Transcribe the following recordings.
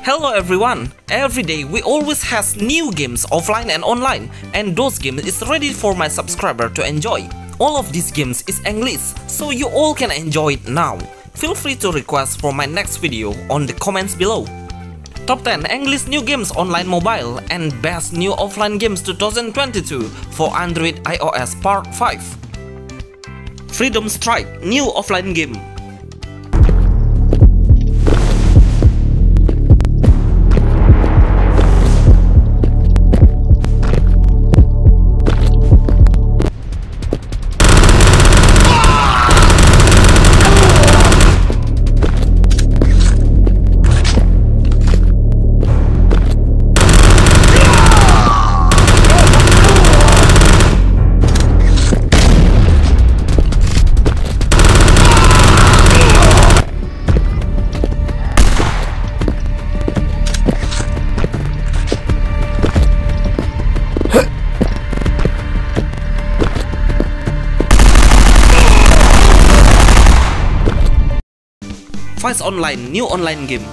Hello everyone! Every day we always has new games offline and online, and those games is ready for my subscriber to enjoy. All of these games is English, so you all can enjoy it now. Feel free to request for my next video on the comments below. Top 10 English new games online mobile and best new offline games 2022 for Android iOS Part 5. Freedom Strike new offline game. Fight Online new online game.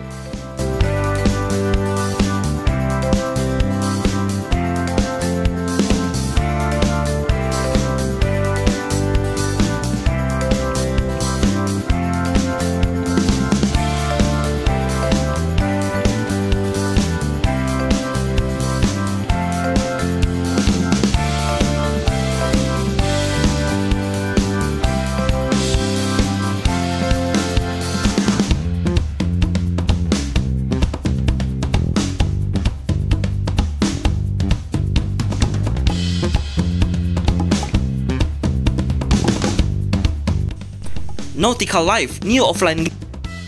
Nautical Life new offline game.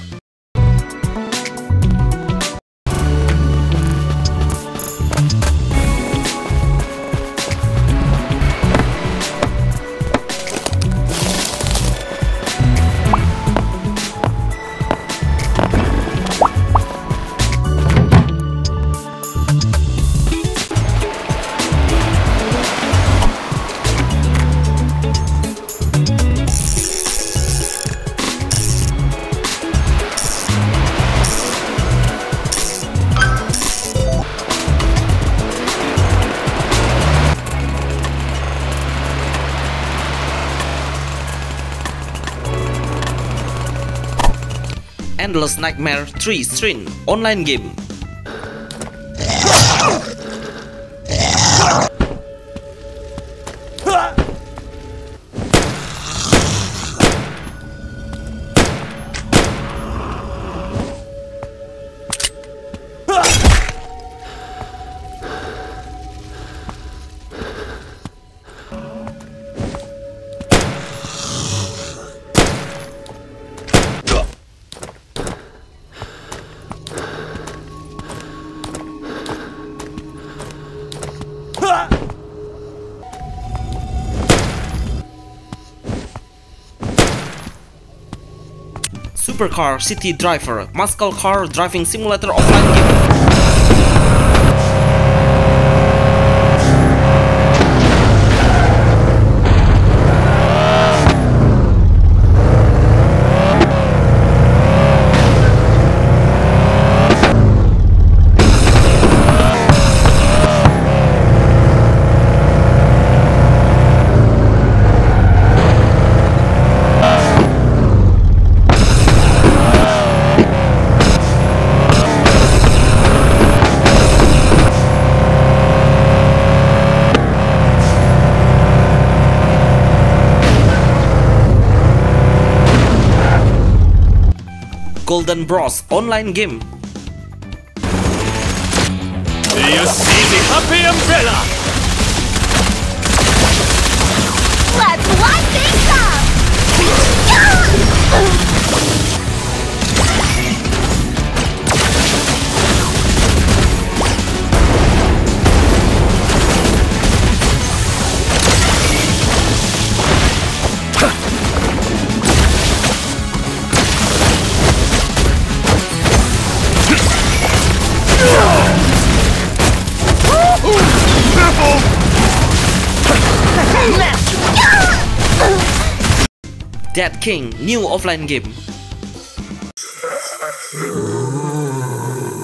Endless Nightmare 3 Strain online game. Supercar City Driver muscle car driving simulator offline game. Golden Bros online game. Do you see the happy umbrella? Let's light things up! Dead King new offline game.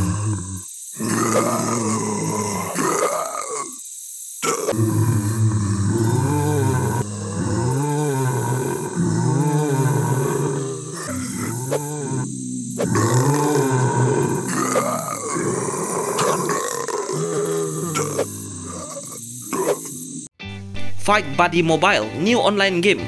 Fight Buddy Mobile, new online game.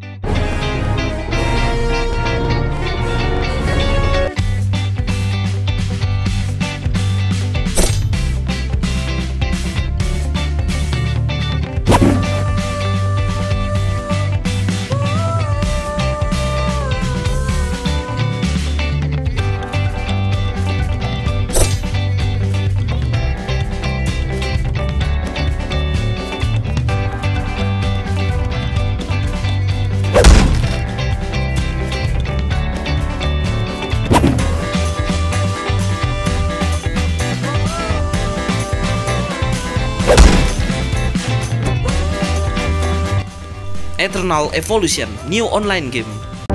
Eternal Evolution, new online game.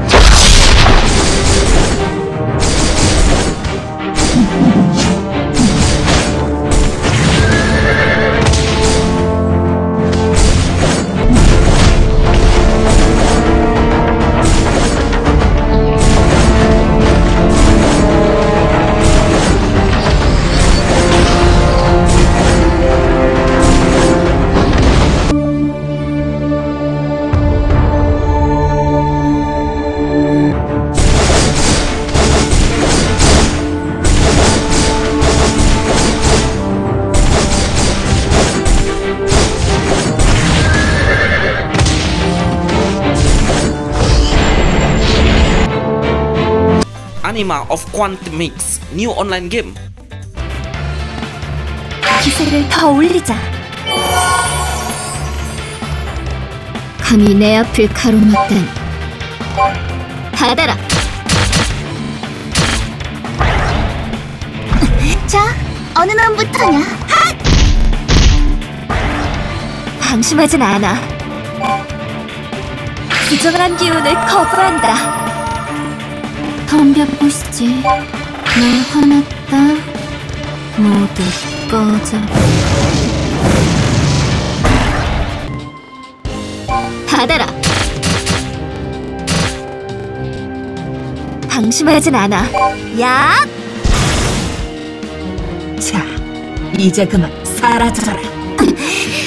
Anima of Quantum Mix, new online game. 기세를 더 올리자. 감히 내 앞을 가로막다니. 받아라. 자, 어느 놈부터냐? 핫! 방심하진 않아. 부정한 기운을 거부한다. 덤벼보시지. 날 화났다. 모두 꺼져. 받아라. 방심하진 않아. 야! 자, 이제 그만 사라져라.